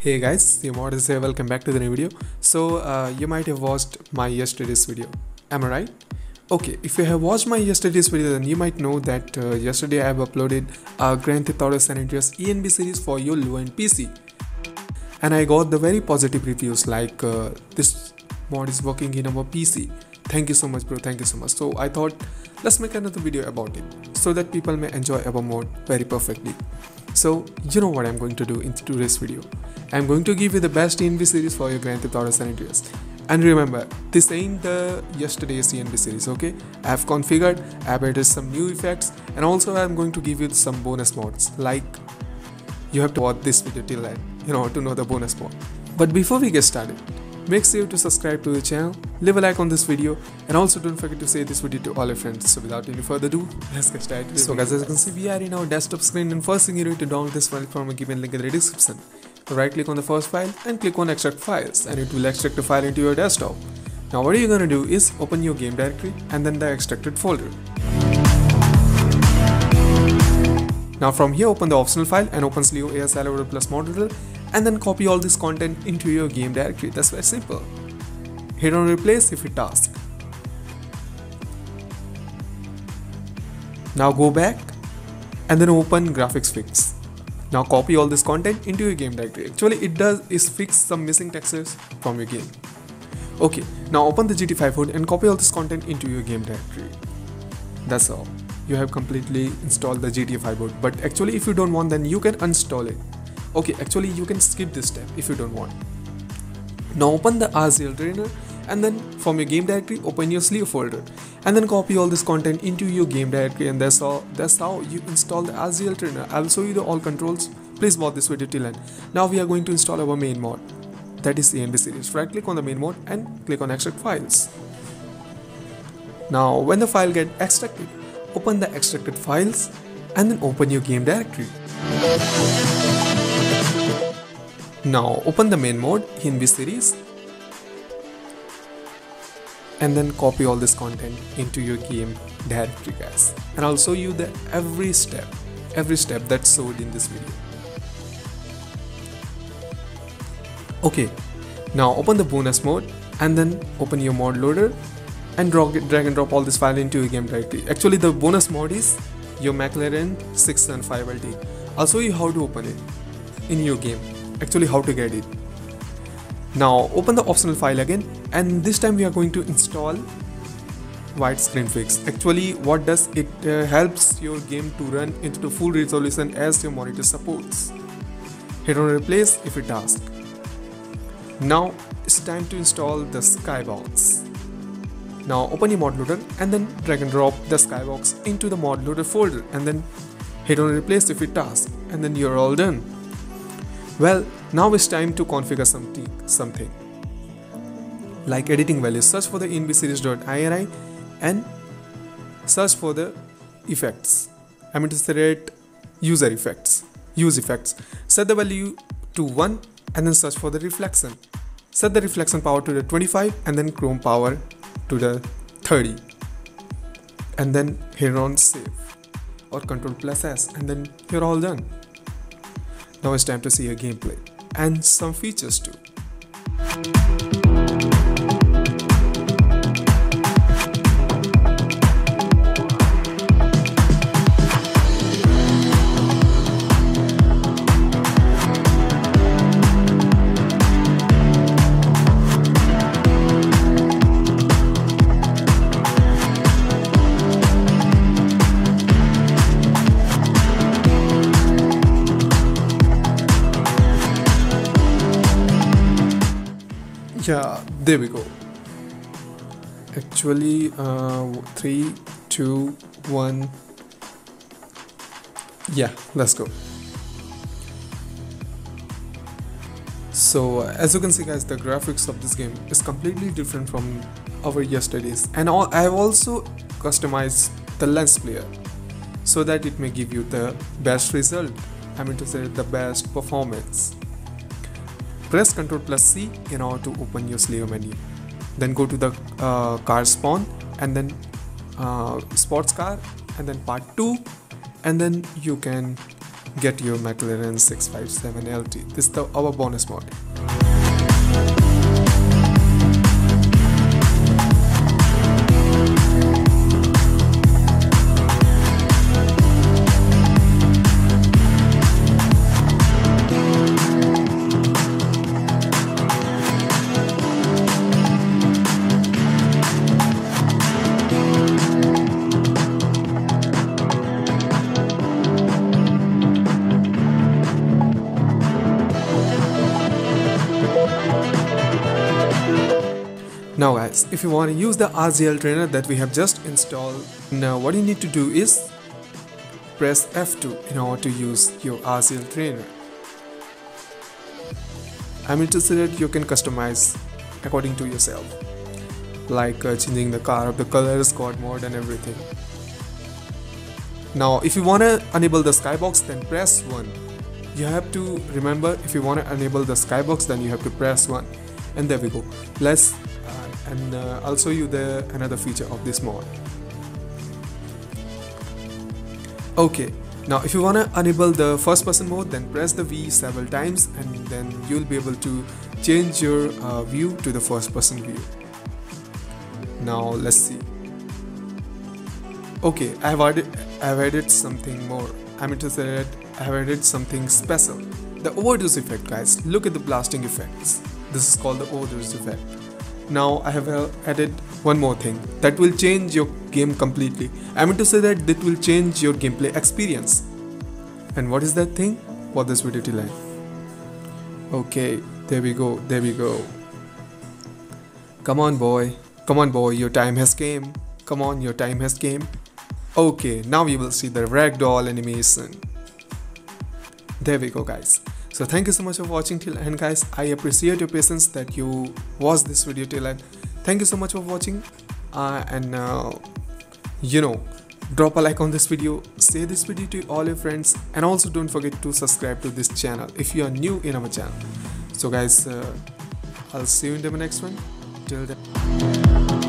Hey guys, Simod is here. Welcome back to the new video. You might have watched my yesterday's video. Am I right? Okay, if you have watched my yesterday's video, then you might know that yesterday I have uploaded Grand Theft Auto San Andreas ENB series for your low-end PC, and I got the very positive reviews like this mod is working in our PC. Thank you so much, bro. Thank you so much. So I thought let's make another video about it so that people may enjoy our mod very perfectly. So you know what I'm going to do in today's video. I'm going to give you the best ENB series for your Grand Theft Auto San Andreas. And remember, this ain't the yesterday's ENB series, okay? I have configured, I have added some new effects, and also I'm going to give you some bonus mods. Like, you have to watch this video till end, to know the bonus mod. But before we get started, make sure to subscribe to the channel, leave a like on this video, and also don't forget to share this video to all your friends. So without any further ado, let's get started. So guys, as you can see, we are in our desktop screen, and first thing you need to download this file from a given link in the description. Right click on the first file and click on extract files, and it will extract the file into your desktop. Now what you're gonna do is open your game directory and then the extracted folder. Now from here, open the optional file and open Slio ASL Loader plus model, and then copy all this content into your game directory. That's very simple. Hit on replace if it asks. Now go back and then open graphics fix. Now copy all this content into your game directory. Actually it does is fix some missing textures from your game. Okay, now open the GT5 hood and copy all this content into your game directory. That's all. You have completely installed the GT5 hood, but actually if you don't want, then you can uninstall it. Okay, actually you can skip this step if you don't want. Now open the RZL trainer, and then from your game directory open your Slio folder and then copy all this content into your game directory, and that's how you install the RZL trainer. I'll show you the all controls. Please watch this video till end. Now we are going to install our main mod, that is ENB series. Right click on the main mod and click on extract files. Now when the file get extracted, open the extracted files and then open your game directory. Now open the main mod ENB series and then copy all this content into your game directory, guys. And I'll show you the every step that's showed in this video. Okay, now open the bonus mode and then open your mod loader and drag and drop all this file into your game directory. Actually the bonus mod is your McLaren 675 LT. I'll show you how to open it in your game, actually how to get it. Now open the optional file again, and this time we are going to install widescreen fix. Actually what does it helps your game to run into the full resolution as your monitor supports. Hit on replace if it asks. Now it's time to install the Skybox. Now open your mod loader and then drag and drop the Skybox into the mod loader folder, and then hit on replace if it asks, and then you're all done. Well, now it's time to configure something like editing values. Search for the enbseries.ini and search for the effects. I mean to say use effects. Set the value to 1 and then search for the reflection. Set the reflection power to the 25 and then chrome power to the 30, and then hit on save or Ctrl+S, and then you're all done. Now it's time to see your gameplay and some features too. Yeah, there we go. Actually 3, 2, 1. Yeah, let's go. So as you can see, guys, the graphics of this game is completely different from our yesterday's, and I have also customized the lens player so that it may give you the best result. I mean to say the best performance. Press Ctrl+C in order to open your Slio menu. Then go to the car spawn and then sports car, and then part 2, and then you can get your McLaren 657 LT. This is our bonus mod. Now guys, if you want to use the RZL trainer that we have just installed, now what you need to do is press F2 in order to use your RZL trainer. I'm interested that you can customize according to yourself, like changing the car of the colors, squad mode and everything. Now if you want to enable the skybox, then press 1. You have to remember, if you want to enable the skybox, then you have to press 1. And there we go. I'll show you another feature of this mod. Okay, now if you want to enable the first person mode, then press the V several times and then you'll be able to change your view to the first person view. Now let's see. Okay, I've added something more. I'm interested. I've added something special. The overdose effect, guys. Look at the blasting effects. This is called the overdose effect. Now I have added one more thing that will change your game completely. I mean to say that it will change your gameplay experience. And what is that thing? Watch this video till end. Okay, there we go. Come on boy, your time has came. Come on, your time has came. Okay, now you will see the ragdoll animation. There we go guys. So thank you so much for watching till end guys. I appreciate your patience that you watched this video till end. Thank you so much for watching drop a like on this video, share this video to all your friends, and also don't forget to subscribe to this channel if you are new in our channel. So guys, I'll see you in the next one. Till then.